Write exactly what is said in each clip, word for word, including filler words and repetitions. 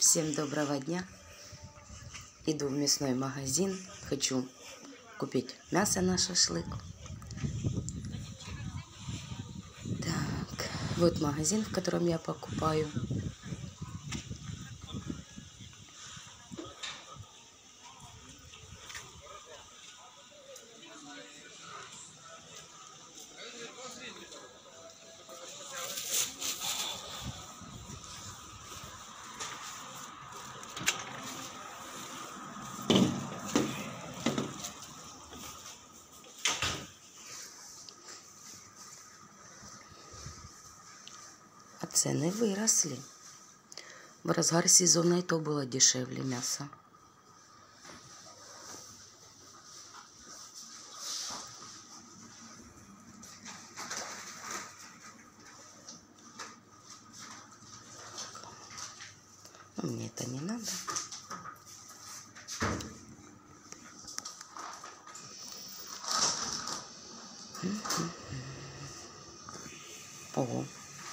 Всем доброго дня. Иду в мясной магазин. Хочу купить мясо на шашлык. Так, вот магазин, в котором я покупаю. А цены выросли. В разгар сезона и то было дешевле мясо. Но мне это не надо. Ого.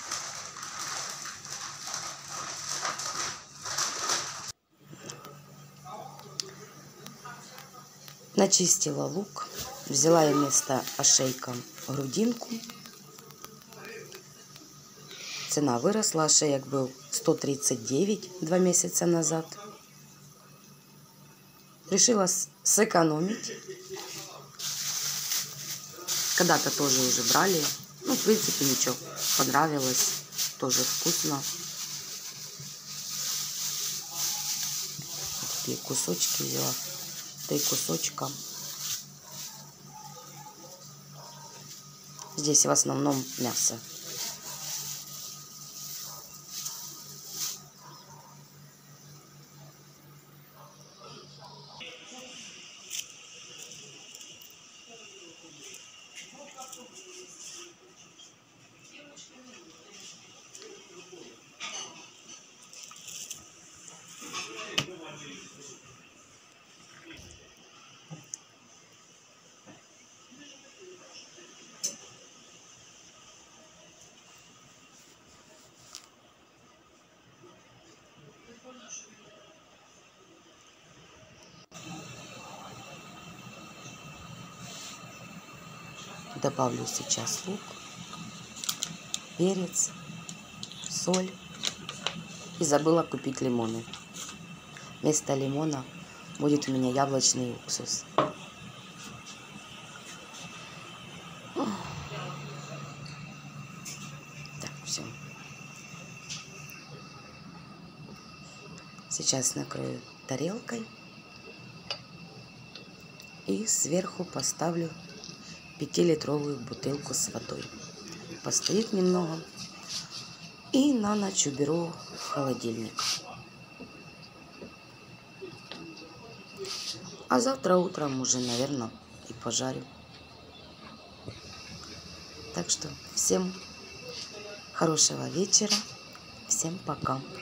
Начистила лук. Взяла я вместо ошейка грудинку. Цена выросла. Ошеек был сто тридцать девять два месяца назад. Решила сэкономить. Когда-то тоже уже брали. Ну, в принципе, ничего. Понравилось. Тоже вкусно. Такие кусочки взяла. Три кусочка. Здесь в основном мясо. Добавлю сейчас лук, перец, соль. И забыла купить лимоны. Вместо лимона будет у меня яблочный уксус. Так, все. Сейчас накрою тарелкой. И сверху поставлю пятилитровую бутылку с водой. Постоит немного. И на ночь уберу в холодильник. А завтра утром уже, наверное, и пожарю. Так что всем хорошего вечера. Всем пока.